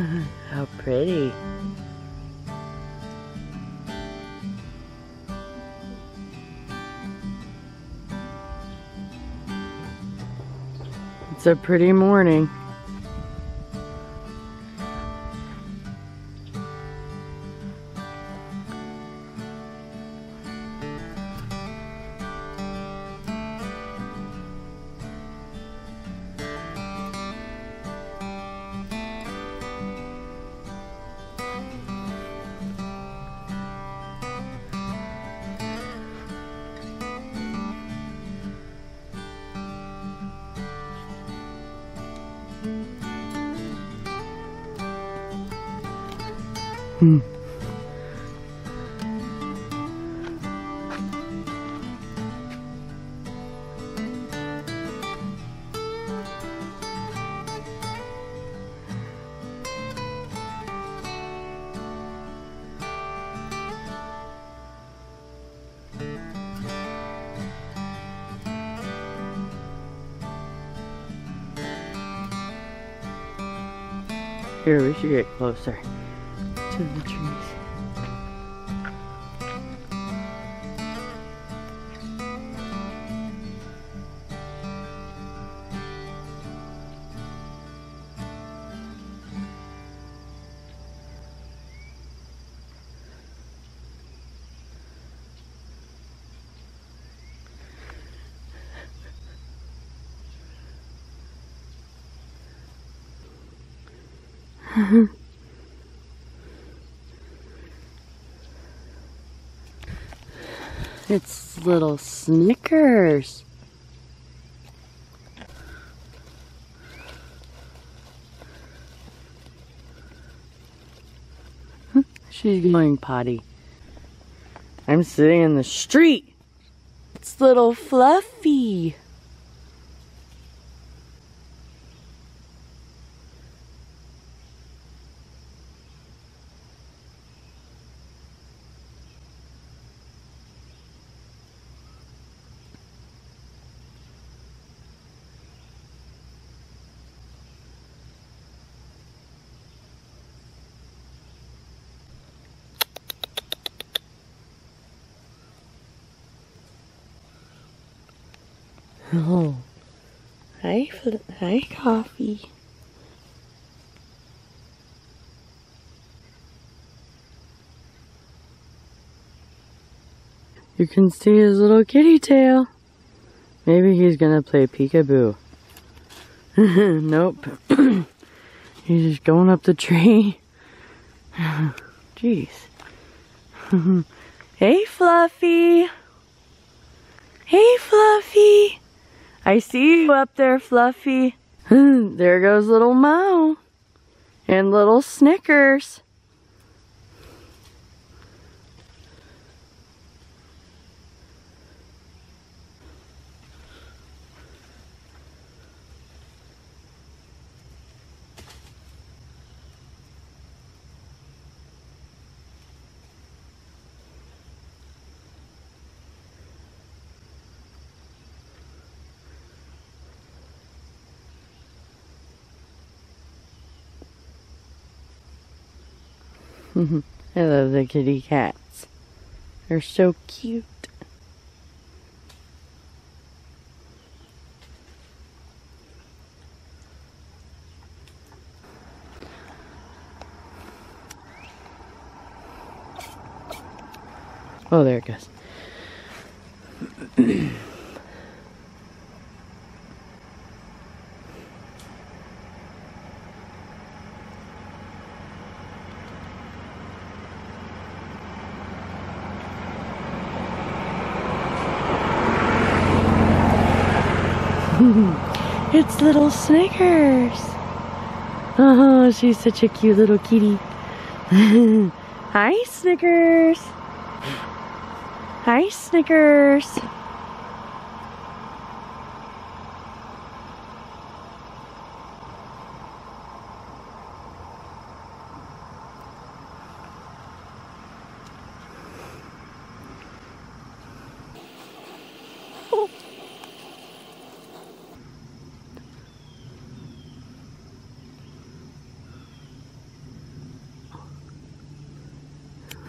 How pretty. It's a pretty morning. Here, we should get closer to the trees. It's little Snickers. She's going potty. I'm sitting in the street. It's little Fluffy. Oh, hi, Coffee. You can see his little kitty tail. Maybe he's gonna play peekaboo. Nope. He's just going up the tree. Jeez. Hey, Fluffy. Hey, Fluffy. I see you up there, Fluffy. There goes little Mo. And little Snickers. I love the kitty cats. They're so cute. Oh, there it goes. It's little Snickers. Oh, she's such a cute little kitty. Hi, Snickers. Hi, Snickers.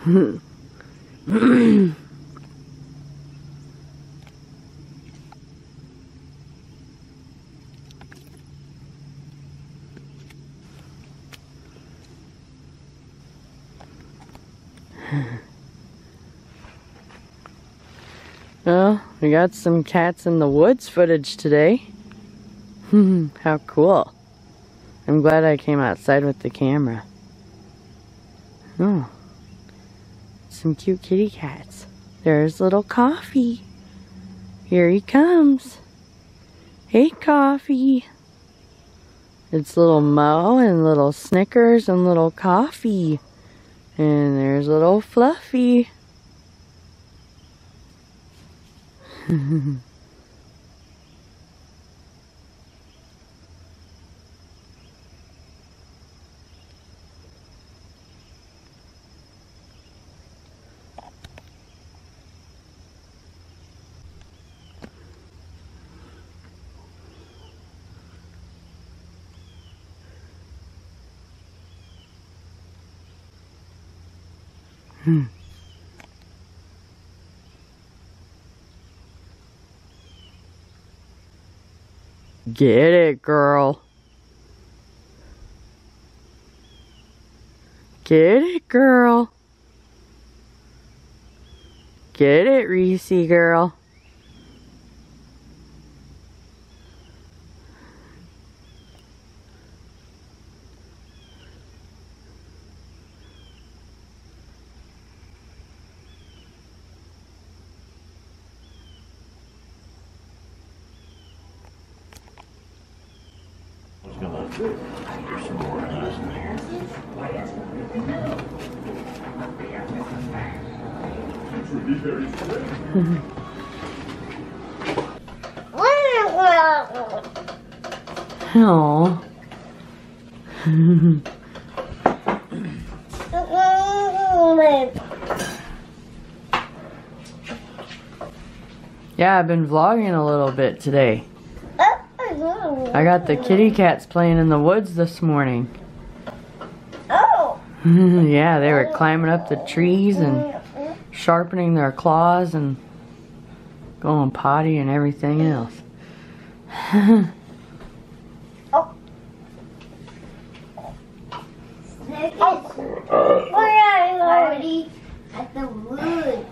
Well, we got some cats in the woods footage today. How cool. I'm glad I came outside with the camera. Oh, some cute kitty cats. There's little Coffee. Here he comes. Hey, Coffee. It's little Mo and little Snickers and little Coffee. And there's little Fluffy. Get it, girl. Get it, girl. Get it, Reese girl. There's some more of those in there. Oh. Yeah, I've been vlogging a little bit today. I got the kitty cats playing in the woods this morning. Oh! Yeah, they were climbing up the trees and sharpening their claws and going potty and everything else. Oh. We're already at the woods.